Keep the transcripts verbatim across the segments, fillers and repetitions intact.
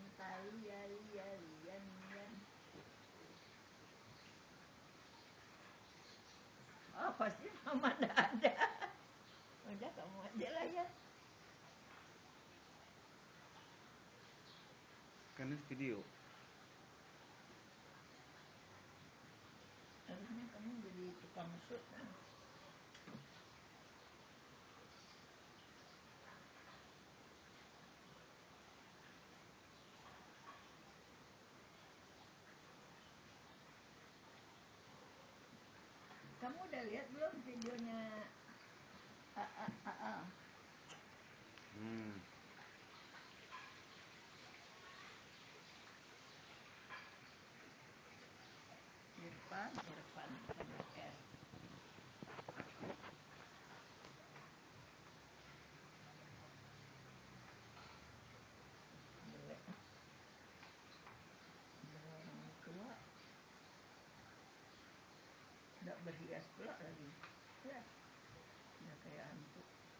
tali yali yali yan yan. Oh pasti mama nggak ada. Udah kamu aja lah ya. Kan video. Harusnya kamu jadi tukang shoot kan? Kamu udah lihat belum videonya A A A A? Hmm. Irfan, Irfan, ada S. Jelek. Ada orang tua. Nggak berhias pula lagi. Ya, udah kayak hantu.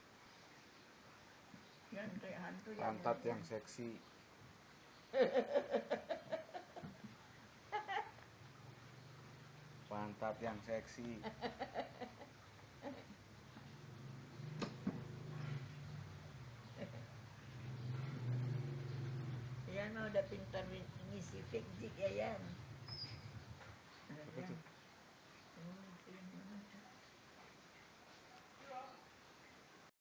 Yang kayak hantu yang Pantat yang seksi. Pantat yang seksi. Yan mah udah pintar ngisi fake jig ya Yan. Apa tuh?